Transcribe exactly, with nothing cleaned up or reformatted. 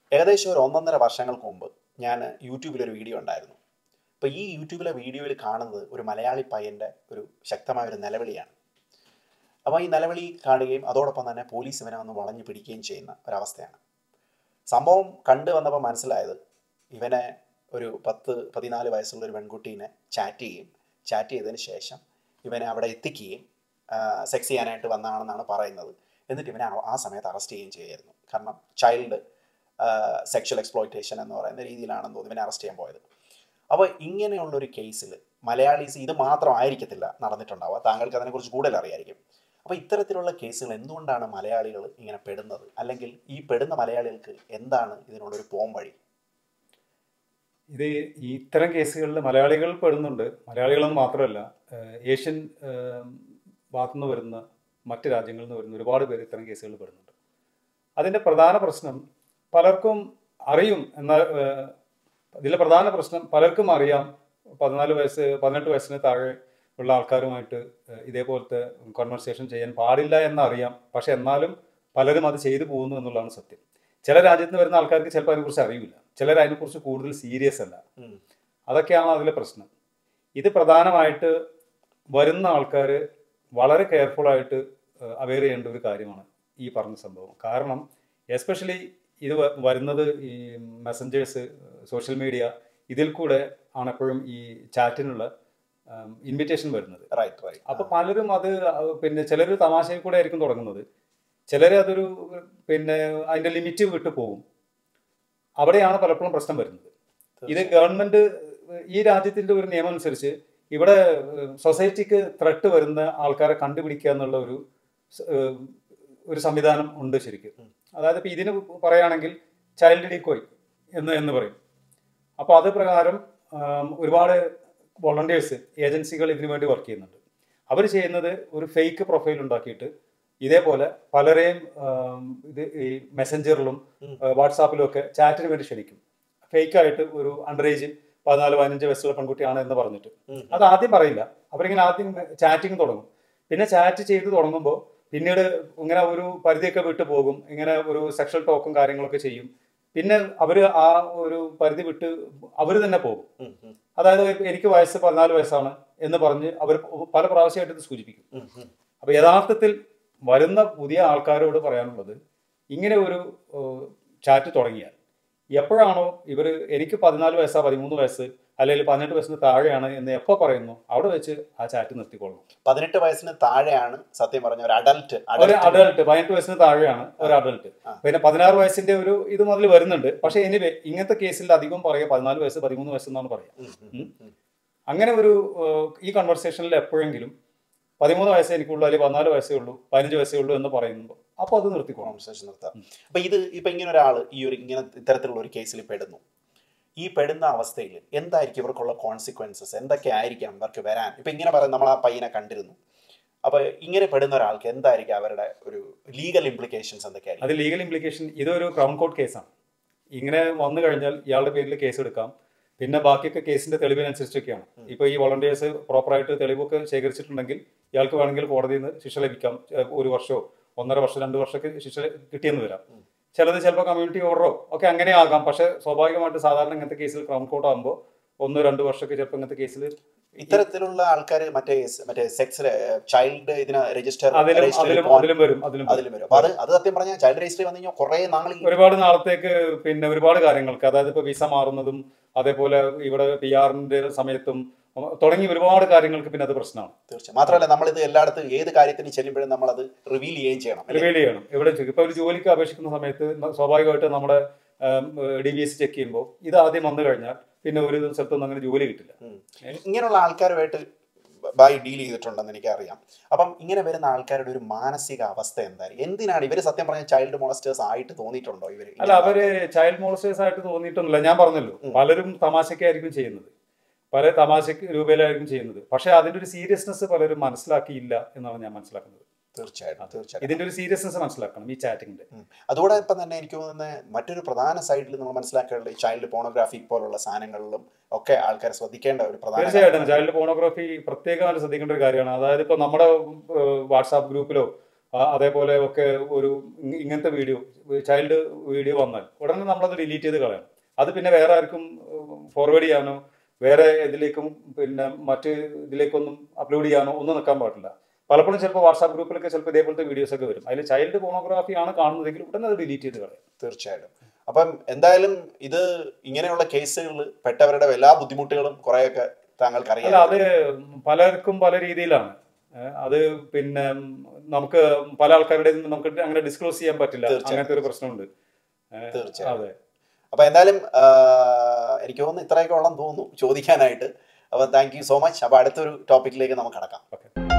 ഏകദേശം ഒരു ഒന്നൊന്നര വർഷങ്ങൾക്ക് മുമ്പ് ഞാൻ യൂട്യൂബിലൊരു വീഡിയോ ഉണ്ടായിരുന്നു. അപ്പോൾ ഈ യൂട്യൂബിലെ വീഡിയോയിൽ കാണുന്നത് ഒരു മലയാളി പയ്യൻ്റെ ഒരു ശക്തമായൊരു നിലവിളിയാണ്. അപ്പോൾ ഈ നിലവിളി കാണുകയും അതോടൊപ്പം തന്നെ പോലീസ് ഇവനെ ഒന്ന് വളഞ്ഞു പിടിക്കുകയും ചെയ്യുന്ന ഒരവസ്ഥയാണ്. സംഭവം കണ്ടു വന്നപ്പോൾ മനസ്സിലായത് ഇവനെ ഒരു പത്ത് പതിനാല് വയസ്സുള്ള ഒരു പെൺകുട്ടീനെ ചാറ്റ് ചെയ്യും ചാറ്റ് ചെയ്തതിന് ശേഷം ഇവനെ അവിടെ എത്തിക്കുകയും സെക്സ് ചെയ്യാനായിട്ട് വന്നതാണെന്നാണ് പറയുന്നത്. എന്നിട്ട് ഇവനെ ആ സമയത്ത് അറസ്റ്റ് ചെയ്യുകയും ചെയ്യുമായിരുന്നു. കാരണം ചൈൽഡ് സെക്ഷൽ എക്സ്പ്ലോയിറ്റേഷൻ എന്ന് പറയുന്ന രീതിയിലാണെന്ന് തോന്നുന്നു ഇവനെ അറസ്റ്റ് ചെയ്യാൻ പോയത്. അപ്പോൾ ഇങ്ങനെയുള്ളൊരു കേസിൽ മലയാളീസ് ഇത് മാത്രമായിരിക്കത്തില്ല നടന്നിട്ടുണ്ടാവുക, താങ്കൾക്ക് അതിനെക്കുറിച്ച് കൂടുതൽ അറിയായിരിക്കും. അപ്പോൾ ഇത്തരത്തിലുള്ള കേസുകൾ എന്തുകൊണ്ടാണ് മലയാളികൾ ഇങ്ങനെ പെടുന്നത്, അല്ലെങ്കിൽ ഈ പെടുന്ന മലയാളികൾക്ക് എന്താണ് ഇതിനുള്ളൊരു പോം വഴി? ഇത് ഈ ഇത്തരം കേസുകളിൽ മലയാളികൾ പെടുന്നുണ്ട്. മലയാളികളെന്ന് മാത്രമല്ല, ഏഷ്യൻ ഭാഗത്തുനിന്ന് വരുന്ന മറ്റ് രാജ്യങ്ങളിൽ നിന്ന് വരുന്ന ഒരുപാട് പേര് ഇത്തരം കേസുകളിൽ പെടുന്നുണ്ട്. അതിൻ്റെ പ്രധാന പ്രശ്നം പലർക്കും അറിയും. എന്നാൽ ഇതിലെ പ്രധാന പ്രശ്നം പലർക്കും അറിയാം, പതിനാല് വയസ്സ് പതിനെട്ട് വയസ്സിന് താഴെ ഉള്ള ആൾക്കാരുമായിട്ട് ഇതേപോലത്തെ കോൺവെർസേഷൻ ചെയ്യാൻ പാടില്ല എന്നറിയാം. പക്ഷെ എന്നാലും പലരും അത് ചെയ്തു പോകുന്നു എന്നുള്ളതാണ് സത്യം. ചില രാജ്യത്ത് നിന്ന് വരുന്ന ആൾക്കാർക്ക് ചിലപ്പോൾ അതിനെക്കുറിച്ച് അറിയില്ല, ചിലർ അതിനെക്കുറിച്ച് കൂടുതൽ സീരിയസ് അല്ല. അതൊക്കെയാണ് അതിലെ പ്രശ്നം. ഇത് പ്രധാനമായിട്ട് വരുന്ന ആൾക്കാർ വളരെ കെയർഫുള്ളായിട്ട് അവെയർ ചെയ്യേണ്ട ഒരു കാര്യമാണ് ഈ പറഞ്ഞ സംഭവം. കാരണം എസ്പെഷ്യലി ഇത് വരുന്നത് ഈ മെസ്സഞ്ചേഴ്സ്, സോഷ്യൽ മീഡിയ, ഇതിൽ കൂടെ ആണ് എപ്പോഴും ഈ ചാറ്റിനുള്ള ഇൻവിറ്റേഷൻ വരുന്നത്. റൈറ്റ് റൈറ്റ് അപ്പോൾ പലരും അത് പിന്നെ ചിലർ തമാശയിൽ കൂടെ ആയിരിക്കും തുടങ്ങുന്നത്, ചിലർ അതൊരു പിന്നെ അതിൻ്റെ ലിമിറ്റ് വിട്ടു പോകും. അവിടെയാണ് പലപ്പോഴും പ്രശ്നം വരുന്നത്. ഇത് ഗവൺമെൻറ് ഈ രാജ്യത്തിൻ്റെ ഒരു നിയമം അനുസരിച്ച് ഇവിടെ സൊസൈറ്റിക്ക് ത്രെട്ട് വരുന്ന ആൾക്കാരെ കണ്ടുപിടിക്കുക എന്നുള്ള ഒരു ഒരു സംവിധാനം ഉണ്ട് ശരിക്കും. അതായത് ഇപ്പോൾ ഇതിന് പറയുകയാണെങ്കിൽ ചൈൽഡ് ഡിക്കോയ് എന്ന് എന്ന് പറയും. അപ്പോൾ അത് പ്രകാരം ഒരുപാട് വോളണ്ടിയേഴ്സ്, ഏജൻസികൾ ഇതിനു വേണ്ടി വർക്ക് ചെയ്യുന്നുണ്ട്. അവർ ചെയ്യുന്നത് ഒരു ഫേക്ക് പ്രൊഫൈൽ ഉണ്ടാക്കിയിട്ട് ഇതേപോലെ പലരെയും ഇത് ഈ മെസ്സഞ്ചറിലും വാട്സാപ്പിലും ഒക്കെ ചാറ്റിന് വേണ്ടി ക്ഷണിക്കും. ഫേക്കായിട്ട് ഒരു അണ്ടർ ഏജ് പതിനാല് പതിനഞ്ച് വയസ്സുള്ള പെൺകുട്ടിയാണ് എന്ന് പറഞ്ഞിട്ട് അത് ആദ്യം പറയില്ല. അവരിങ്ങനെ ആദ്യം ചാറ്റിങ് തുടങ്ങും. പിന്നെ ചാറ്റ് ചെയ്ത് തുടങ്ങുമ്പോൾ പിന്നീട് ഇങ്ങനെ ഒരു പരിധിയൊക്കെ വിട്ടു പോകും. ഇങ്ങനെ ഒരു സെക്ഷൽ ടോക്കും കാര്യങ്ങളൊക്കെ ചെയ്യും. പിന്നെ അവർ ആ ഒരു പരിധി വിട്ട് അവർ തന്നെ പോകും. അതായത് എനിക്ക് വയസ്സ് പതിനാല് വയസ്സാണ് എന്ന് പറഞ്ഞ് അവർ പല പ്രാവശ്യമായിട്ട് ഇത് സൂചിപ്പിക്കും. അപ്പോൾ യഥാർത്ഥത്തിൽ വരുന്ന പുതിയ ആൾക്കാരോട് പറയാനുള്ളത്, ഇങ്ങനെ ഒരു ചാറ്റ് തുടങ്ങിയാൽ എപ്പോഴാണോ ഇവർ എനിക്ക് പതിനാല് വയസ്സാ പതിമൂന്ന് വയസ്സ് അല്ലെങ്കിൽ പതിനെട്ട് വയസ്സിന് താഴെയാണ് എന്ന് എപ്പോൾ പറയുന്നു അവിടെ വെച്ച് ആ ചാറ്റ് നിർത്തിക്കൊള്ളണം. പതിനെട്ട് വയസ്സിന് താഴെയാണ് സത്യം പറഞ്ഞ ഒരു അഡൽട്ട് ഒരു അഡൽട്ട് പതിനെട്ട് വയസ്സിന് താഴെയാണ് ഒരു അഡൽട്ട്. പിന്നെ പതിനാറ് വയസ്സിന്റെ ഒരു ഇത് മുതൽ വരുന്നുണ്ട്. പക്ഷെ എനിവേ ഇങ്ങനത്തെ കേസിൽ അധികം പറയുക പതിനാല് വയസ്സ് പതിമൂന്ന് വയസ്സ് എന്നാണ് പറയുക. അങ്ങനെ ഒരു ഈ കൺവെർസേഷനിൽ എപ്പോഴെങ്കിലും പതിമൂന്ന് വയസ്സേ എനിക്കുള്ളൂ അല്ലെങ്കിൽ പതിനാല് വയസ്സേ ഉള്ളൂ പതിനഞ്ച് വയസ്സേ ഉള്ളൂ എന്ന് പറയുമ്പോൾ അപ്പോൾ അത് നിർത്തിക്കോണം, കോൺവെർസേഷൻ നിർത്താം. അപ്പൊ ഇത് ഇപ്പൊ ഇങ്ങനെ ഒരാൾ ഈ ഒരു ഇങ്ങനെ ഇത്തരത്തിലുള്ള ഒരു കേസിൽ പെടുന്നു. ഈ പെടുന്ന അവസ്ഥയിൽ എന്തായിരിക്കും ഇവർക്കുള്ള കോൺസിക്വൻസസ്, എന്തൊക്കെ ആയിരിക്കാം ഇവർക്ക് വരാൻ? ഇപ്പം ഇങ്ങനെ പറയും, നമ്മൾ ആ പയ്യനെ കണ്ടിരുന്നു. അപ്പോൾ ഇങ്ങനെ പെടുന്ന ഒരാൾക്ക് എന്തായിരിക്കും അവരുടെ ഒരു ലീഗൽ ഇംപ്ലിക്കേഷൻസ് എന്തൊക്കെയായിരിക്കും? അത് ലീഗൽ ഇംപ്ലിക്കേഷൻ ഇതൊരു ക്രൗൺ കോർട്ട് കേസാണ്. ഇങ്ങനെ വന്നു കഴിഞ്ഞാൽ ഇയാളുടെ പേരിൽ കേസ് എടുക്കാം. പിന്നെ ബാക്കിയൊക്കെ കേസിന്റെ തെളിവിനനുസരിച്ചൊക്കെയാണ്. ഇപ്പോൾ ഈ വോളണ്ടിയേഴ്സ് പ്രോപ്പറായിട്ട് തെളിവൊക്കെ ശേഖരിച്ചിട്ടുണ്ടെങ്കിൽ ഇയാൾക്ക് വേണമെങ്കിൽ കോടതിയിൽ നിന്ന് ശിക്ഷ ലഭിക്കാം. ഒരു വർഷമോ ഒന്നര വർഷം രണ്ട് വർഷമൊക്കെ ശിക്ഷ കിട്ടിയെന്ന് വരാം. ചിലത് ചിലപ്പോൾ കമ്മ്യൂണിറ്റി ഓർഡറോ ഒക്കെ അങ്ങനെ ആകാം. പക്ഷെ സ്വാഭാവികമായിട്ട് സാധാരണ ഇങ്ങനത്തെ കേസിൽ ക്രൗൺ കോർട്ട് ആകുമ്പോൾ ഒന്നോ രണ്ടു വർഷമൊക്കെ ചിലപ്പോൾ ഇങ്ങനത്തെ കേസിൽ ഇത്തരത്തിലുള്ള ആൾക്കാർ മറ്റേ മറ്റേ സെക്സ് ചൈൽഡ് ഇതിന് രജിസ്റ്റർ അതിലും വരും അതിലും വരും. അപ്പൊ അത് അത് സത്യം പറഞ്ഞാൽ ചൈൽഡ് രജിസ്റ്റർ വന്നു കഴിഞ്ഞാൽ കുറെ നാൾ ഒരുപാട് നാളത്തേക്ക് പിന്നെ ഒരുപാട് കാര്യങ്ങൾക്ക്, അതായത് ഇപ്പൊ വിസ മാറുന്നതും അതേപോലെ ഇവിടെ പി ആറിന്റെ സമയത്തും തുടങ്ങി ഒരുപാട് കാര്യങ്ങൾക്ക് പിന്നെ അത് പ്രശ്നമാണ്. തീർച്ചയായും. മാത്രമല്ല നമ്മളിത് എല്ലായിടത്തും ഏത് കാര്യത്തിന് ചെല്ലുമ്പോഴും നമ്മൾ അത് റിവീൽ ചെയ്യുകയും ചെയ്യണം റിവീൽ ചെയ്യണം. എവിടെ ഇപ്പൊ ഒരു ജോലിക്ക് അപേക്ഷിക്കുന്ന സമയത്ത് സ്വാഭാവികമായിട്ട് നമ്മുടെ ഡി ബി എസ് ചെക്ക് ചെയ്യുമ്പോൾ ഇത് ആദ്യം വന്നു കഴിഞ്ഞാൽ പിന്നെ ഒരു സ്ഥലത്തൊന്നും അങ്ങനെ ജോലി കിട്ടില്ല. ഇങ്ങനെയുള്ള ആൾക്കാരുമായിട്ട് ബായി ഡീൽ ചെയ്തിട്ടുണ്ടെന്ന് എനിക്കറിയാം. അപ്പം ഇങ്ങനെ വരുന്ന ആൾക്കാരുടെ ഒരു മാനസിക അവസ്ഥ എന്തായാലും, എന്തിനാണ് ഇവര് സത്യം പറഞ്ഞ ചൈൽഡ് മോളസ്റ്റേഴ്സ് ആയിട്ട് തോന്നിയിട്ടുണ്ടോ ഇവര്? അല്ല, അവര് ചൈൽഡ് മോളസ്റ്റേഴ്സ് ആയിട്ട് തോന്നിയിട്ടൊന്നുമില്ല. ഞാൻ പറഞ്ഞല്ലോ, പലരും തമാശക്കായിരിക്കും ചെയ്യുന്നത്, പല തമാശക്ക് രൂപയിലായിരിക്കും ചെയ്യുന്നത്. പക്ഷെ അതിന്റെ ഒരു സീരിയസ്നെസ് പലരും മനസ്സിലാക്കിയില്ല എന്നാണ് ഞാൻ മനസ്സിലാക്കുന്നത്. തീർച്ചയായിട്ടും തീർച്ചയായിട്ടും ഇതിന്റെ ഒരു സീരിയസ്നെസ് മനസ്സിലാക്കണം ഈ ചാറ്റിങ്ങിന്റെ. അതോടൊപ്പം തന്നെ എനിക്ക് തോന്നുന്നത് മറ്റൊരു പ്രധാന സൈഡിൽ നമ്മൾ മനസ്സിലാക്കേണ്ടത് ചൈൽഡ് പോണോഗ്രാഫി പോലുള്ള സാധനങ്ങളിലും ഒക്കെ ആൾക്കാർ ശ്രദ്ധിക്കേണ്ട ഒരു പ്രധാന. തീർച്ചയായിട്ടും ചൈൽഡ് പോണോഗ്രാഫി പ്രത്യേകമായിട്ട് ശ്രദ്ധിക്കേണ്ട ഒരു കാര്യമാണ്. അതായത് ഇപ്പൊ നമ്മുടെ വാട്സാപ്പ് ഗ്രൂപ്പിലോ അതേപോലെ ഒക്കെ ഒരു ഇങ്ങനത്തെ വീഡിയോ ചൈൽഡ് വീഡിയോ വന്നാൽ ഉടനെ നമ്മളത് ഡിലീറ്റ് ചെയ്ത് കളയണം. അത് പിന്നെ വേറെ ആർക്കും ഫോർവേഡ് ചെയ്യാനോ വേറെ ഇതിലേക്കും പിന്നെ മറ്റ് ഇതിലേക്കൊന്നും അപ്ലോഡ് ചെയ്യാനോ ഒന്നും നിൽക്കാൻ പാടില്ല. പലപ്പോഴും ചിലപ്പോൾ വാട്സാപ്പ് ഗ്രൂപ്പിലൊക്കെ ചിലപ്പോൾ ഇതേപോലത്തെ വീഡിയോസ് ഒക്കെ വരും. അതിൽ ചൈൽഡ് പോണോഗ്രാഫി ആണ് കാണുന്നതെങ്കിൽ ഉടനെ അത് ഡിലീറ്റ് ചെയ്ത് കളയാം. തീർച്ചയായിട്ടും. അപ്പം എന്തായാലും ഇത് ഇങ്ങനെയുള്ള കേസുകളിൽ പെട്ടവരുടെ എല്ലാ ബുദ്ധിമുട്ടുകളും കുറേയൊക്കെ താങ്കൾക്ക് അറിയാം. അത് പലർക്കും പല രീതിയിലാണ്. അത് പിന്നെ നമുക്ക് പല ആൾക്കാരുടെ നമുക്ക് അങ്ങനെ ഡിസ്ക്ലോസ് ചെയ്യാൻ പറ്റില്ല. അങ്ങനത്തെ ഒരു പ്രശ്നമുണ്ട്. തീർച്ചയായും. അതെ. അപ്പൊ എന്തായാലും എനിക്ക് തോന്നുന്നു ഇത്രയൊക്കെ ഉള്ളെന്ന് തോന്നുന്നു ചോദിക്കാനായിട്ട്. അപ്പൊ താങ്ക് യു സോ മച്ച്. അപ്പൊ അടുത്തൊരു ടോപ്പിക്കിലേക്ക് നമുക്ക് കടക്കാം. ഓക്കെ.